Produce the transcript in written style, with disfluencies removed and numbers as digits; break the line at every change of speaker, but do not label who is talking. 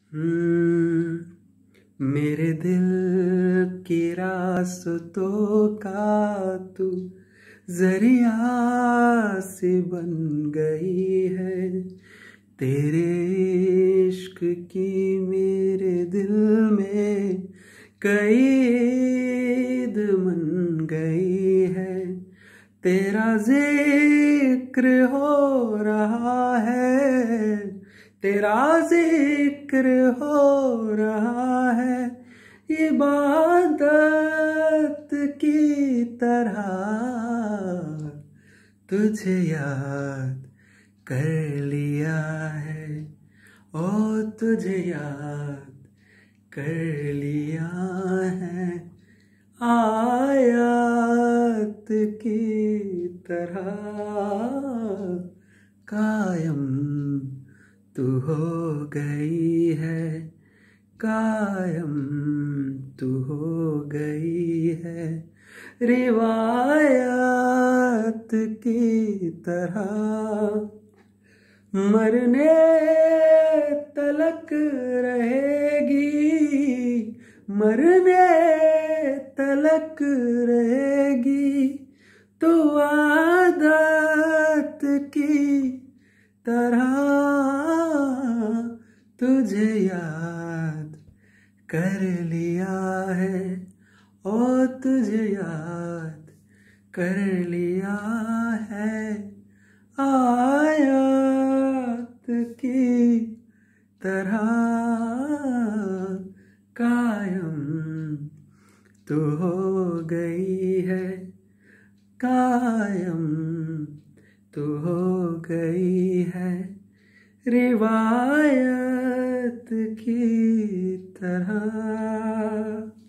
मेरे दिल की रास्तों का तू जरिया सी बन गई है। तेरे इश्क की मेरे दिल में कैद बन गई है। तेरा जिक्र हो रहा है, तेरा जिक्र हो रहा है, इबादत की तरह। तुझे याद कर लिया है, ओ तुझे याद कर लिया है, आयत की तरह कायम तू हो गई है, कायम तू हो गई है, रिवायत की तरह। मरने तलक रहेगी, मरने तलक रहेगी, तो आदत की तरह। तुझे याद कर लिया है, ओ तुझे याद कर लिया है, आयत की तरह कायम तू हो गई है, कायम तू हो गई है, रिवायत की तरह।